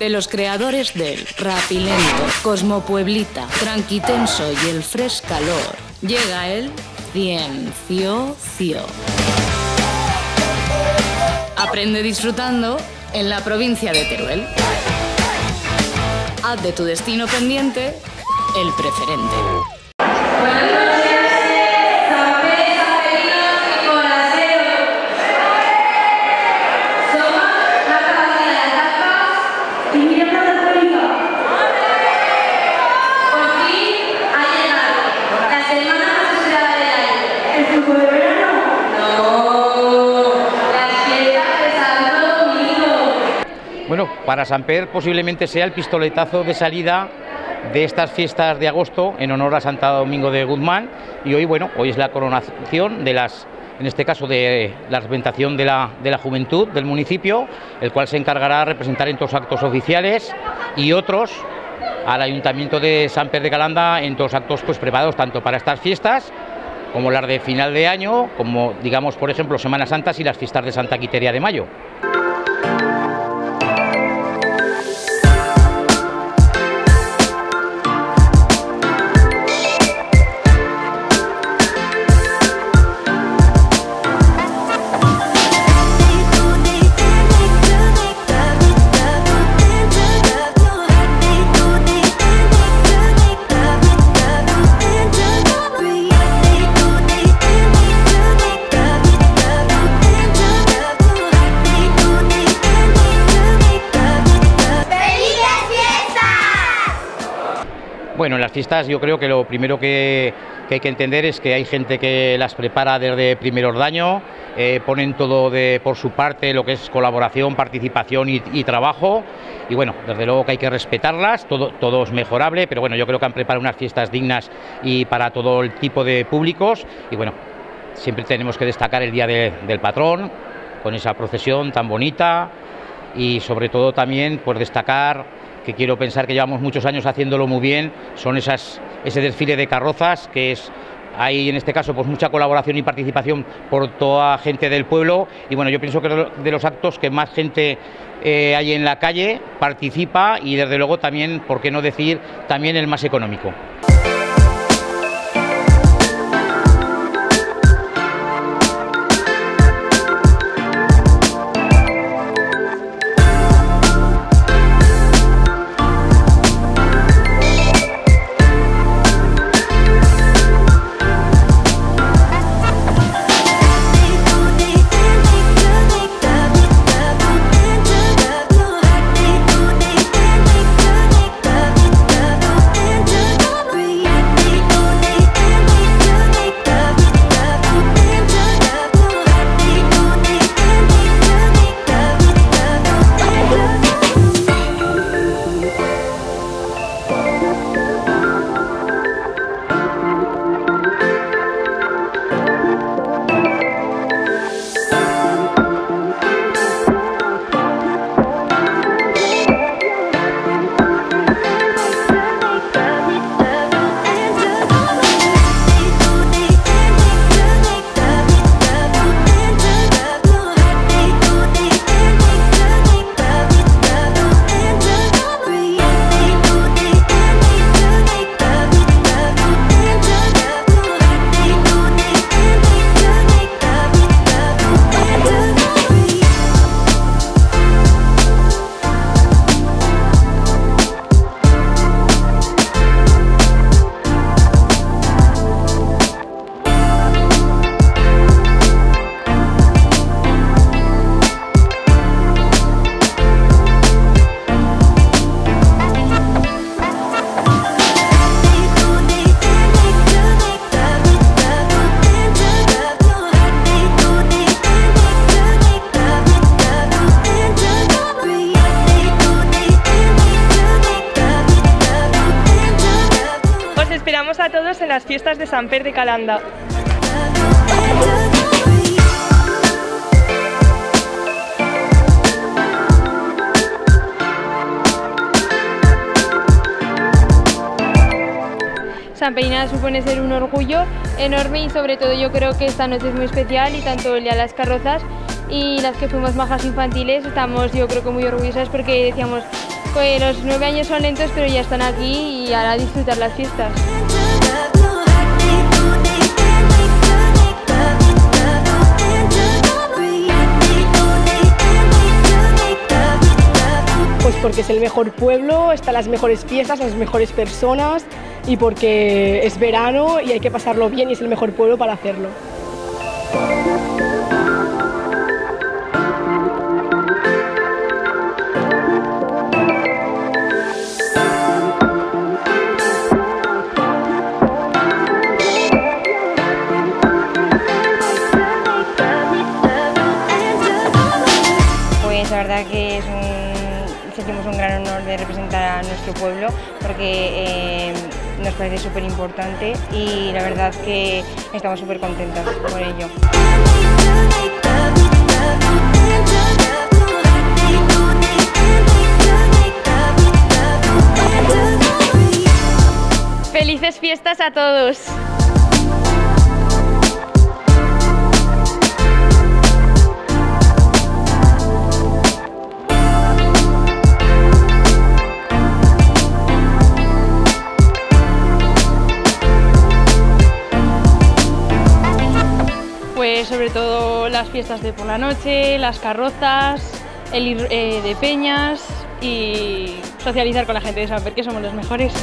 De los creadores del Rapilento, Cosmopueblita, Tranquitenso y el Frescalor, llega el Ciencio. Aprende disfrutando en la provincia de Teruel. Haz de tu destino pendiente el preferente. Bueno, para Samper posiblemente sea el pistoletazo de salida de estas fiestas de agosto en honor a Santo Domingo de Guzmán, y hoy, bueno, hoy es la coronación de en este caso de la representación de la juventud del municipio, el cual se encargará de representar en todos los actos oficiales y otros al Ayuntamiento de Samper de Calanda en todos los actos pues preparados tanto para estas fiestas como las de final de año, como digamos por ejemplo Semanas Santas y las fiestas de Santa Quiteria de mayo. Bueno, en las fiestas yo creo que lo primero que hay que entender es que hay gente que las prepara desde primeros de año, ponen todo por su parte, lo que es colaboración, participación y trabajo, y bueno, desde luego que hay que respetarlas, todo es mejorable, pero bueno, yo creo que han preparado unas fiestas dignas y para todo el tipo de públicos, y bueno, siempre tenemos que destacar el Día del Patrón, con esa procesión tan bonita, y sobre todo también pues destacar que quiero pensar que llevamos muchos años haciéndolo muy bien, son ese desfile de carrozas que hay en este caso pues mucha colaboración y participación por toda gente del pueblo, y bueno, yo pienso que es de los actos que más gente hay en la calle, participa, y desde luego también, por qué no decir, también el más económico. A todos en las fiestas de Samper de Calanda. Samperina supone ser un orgullo enorme, y sobre todo yo creo que esta noche es muy especial, y tanto el día de las carrozas y las que fuimos majas infantiles estamos yo creo que muy orgullosas, porque decíamos Pues los 9 años son lentos, pero ya están aquí y ahora a disfrutar las fiestas. Pues porque es el mejor pueblo, están las mejores fiestas, las mejores personas y porque es verano y hay que pasarlo bien y es el mejor pueblo para hacerlo. Pues la verdad que sentimos un gran honor de representar a nuestro pueblo porque nos parece súper importante y la verdad que estamos súper contentas por ello. ¡Felices fiestas a todos! Pues sobre todo las fiestas de por la noche, las carrozas, el ir de peñas y socializar con la gente de Samper, que somos los mejores.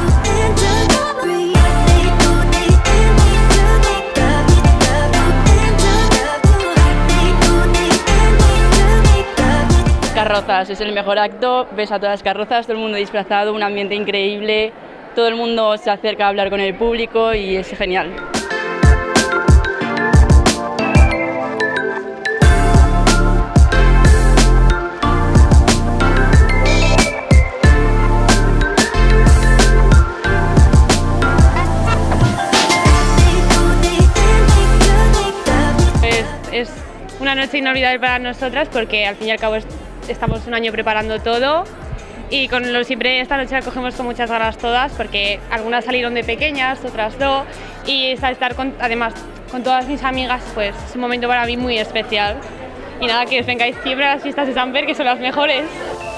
Carrozas, es el mejor acto, ves a todas las carrozas, todo el mundo disfrazado, un ambiente increíble, todo el mundo se acerca a hablar con el público y es genial. Es una noche inolvidable para nosotras porque al fin y al cabo estamos un año preparando todo y siempre esta noche la cogemos con muchas ganas todas porque algunas salieron de pequeñas, otras no, y estar además con todas mis amigas pues es un momento para mí muy especial y nada, que os vengáis siempre a las fiestas de Samper, que son las mejores.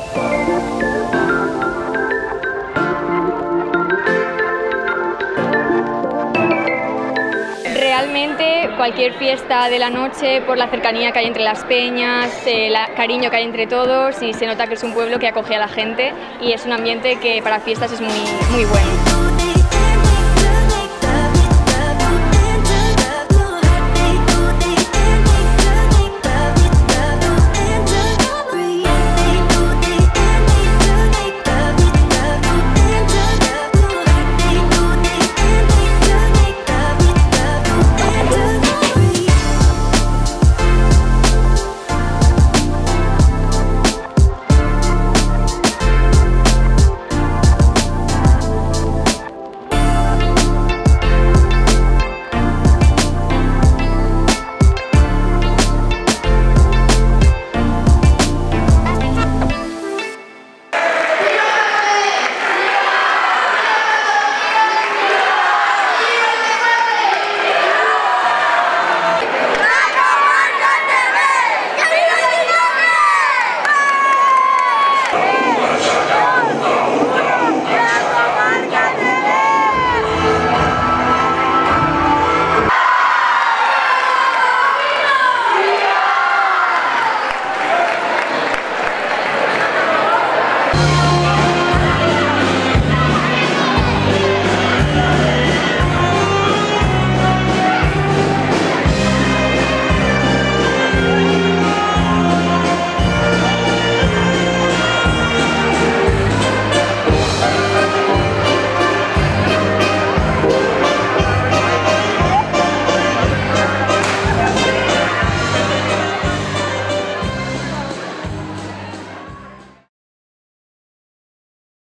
Realmente cualquier fiesta de la noche, por la cercanía que hay entre las peñas, el cariño que hay entre todos, y se nota que es un pueblo que acoge a la gente y es un ambiente que para fiestas es muy bueno.